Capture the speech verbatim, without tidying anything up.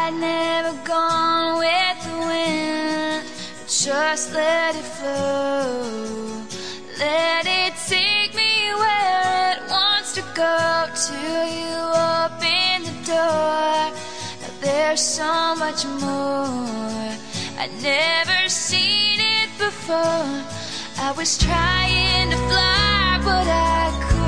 I'd never gone with the wind. Just let it flow. Let it take me where it wants to go. Till you open the door. Now there's so much more. I'd never seen it before. I was trying to fly, but I couldn't.